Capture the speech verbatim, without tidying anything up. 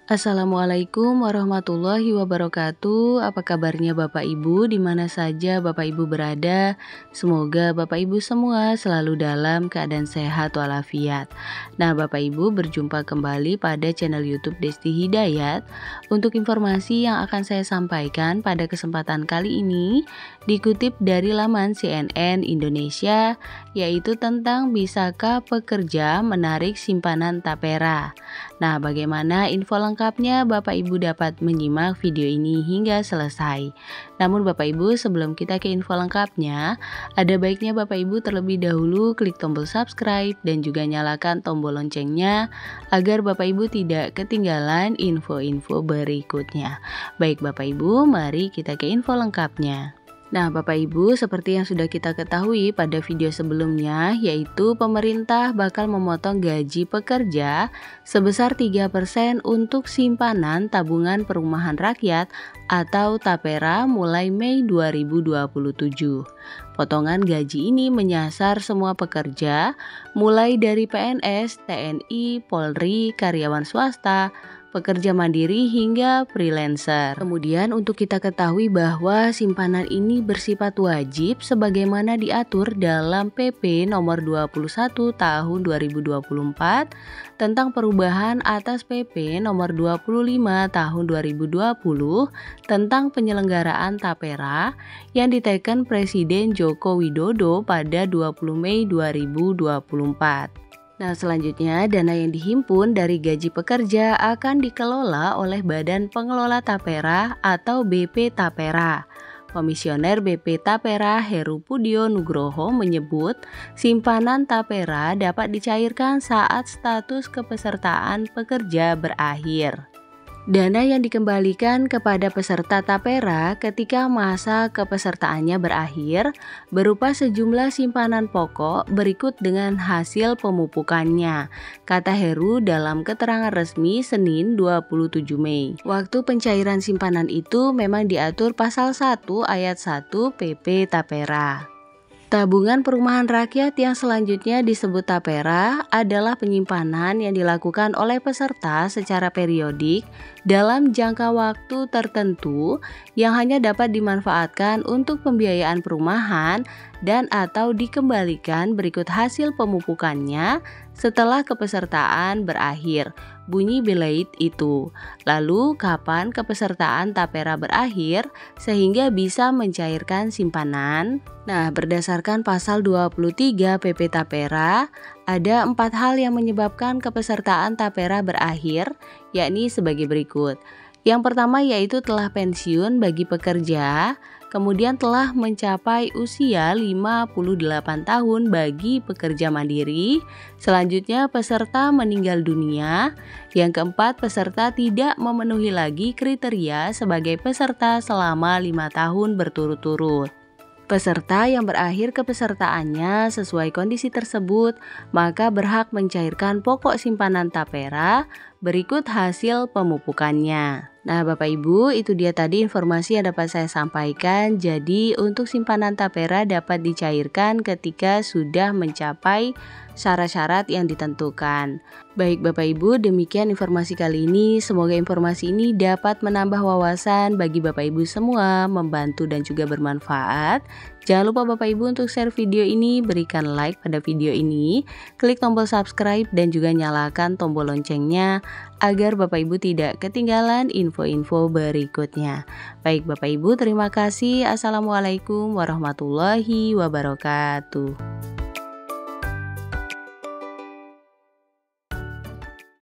Assalamualaikum warahmatullahi wabarakatuh. Apa kabarnya Bapak Ibu di mana saja Bapak Ibu berada? Semoga Bapak Ibu semua selalu dalam keadaan sehat walafiat. Nah, Bapak Ibu berjumpa kembali pada channel YouTube Desti Hidayat. Untuk informasi yang akan saya sampaikan pada kesempatan kali ini dikutip dari laman C N N Indonesia, yaitu tentang bisakah pekerja menarik simpanan tapera. Nah, bagaimana info lengkapnya Bapak Ibu dapat menyimak video ini hingga selesai. Namun Bapak Ibu, sebelum kita ke info lengkapnya, ada baiknya Bapak Ibu terlebih dahulu klik tombol subscribe dan juga nyalakan tombol loncengnya agar Bapak Ibu tidak ketinggalan info-info berikutnya. Baik Bapak Ibu, mari kita ke info lengkapnya. Nah Bapak Ibu, seperti yang sudah kita ketahui pada video sebelumnya, yaitu pemerintah bakal memotong gaji pekerja sebesar tiga persen untuk simpanan tabungan perumahan rakyat atau tapera mulai Mei dua ribu dua puluh tujuh. Potongan gaji ini menyasar semua pekerja, mulai dari P N S, T N I, Polri, karyawan swasta, pekerja mandiri hingga freelancer. Kemudian untuk kita ketahui bahwa simpanan ini bersifat wajib sebagaimana diatur dalam P P nomor dua puluh satu tahun dua ribu dua puluh empat tentang perubahan atas P P nomor dua puluh lima tahun dua ribu dua puluh tentang penyelenggaraan tapera yang diteken Presiden Joko Widodo pada dua puluh Mei dua ribu dua puluh empat. Nah, selanjutnya dana yang dihimpun dari gaji pekerja akan dikelola oleh Badan Pengelola Tapera atau B P Tapera. Komisioner B P Tapera Heru Pudio Nugroho menyebut simpanan tapera dapat dicairkan saat status kepesertaan pekerja berakhir. Dana yang dikembalikan kepada peserta tapera ketika masa kepesertaannya berakhir berupa sejumlah simpanan pokok berikut dengan hasil pemupukannya, kata Heru dalam keterangan resmi Senin dua puluh tujuh Mei. Waktu pencairan simpanan itu memang diatur pasal satu ayat satu P P Tapera. Tabungan perumahan rakyat yang selanjutnya disebut tapera adalah penyimpanan yang dilakukan oleh peserta secara periodik dalam jangka waktu tertentu yang hanya dapat dimanfaatkan untuk pembiayaan perumahan dan atau dikembalikan berikut hasil pemupukannya setelah kepesertaan berakhir. Bunyi belait itu. Lalu kapan kepesertaan tapera berakhir sehingga bisa mencairkan simpanan? Nah, berdasarkan pasal dua puluh tiga P P Tapera, ada empat hal yang menyebabkan kepesertaan tapera berakhir, yakni sebagai berikut. Yang pertama yaitu telah pensiun bagi pekerja, kemudian telah mencapai usia lima puluh delapan tahun bagi pekerja mandiri, selanjutnya peserta meninggal dunia, yang keempat peserta tidak memenuhi lagi kriteria sebagai peserta selama lima tahun berturut-turut. Peserta yang berakhir kepesertaannya sesuai kondisi tersebut, maka berhak mencairkan pokok simpanan tapera berikut hasil pemupukannya. Nah Bapak Ibu, itu dia tadi informasi yang dapat saya sampaikan. Jadi untuk simpanan tapera dapat dicairkan ketika sudah mencapai syarat-syarat yang ditentukan. Baik Bapak Ibu, demikian informasi kali ini. Semoga informasi ini dapat menambah wawasan bagi Bapak Ibu semua, membantu dan juga bermanfaat. Jangan lupa Bapak Ibu untuk share video ini, berikan like pada video ini, klik tombol subscribe dan juga nyalakan tombol loncengnya agar Bapak Ibu tidak ketinggalan info-info berikutnya. Baik Bapak Ibu, terima kasih. Assalamualaikum warahmatullahi wabarakatuh.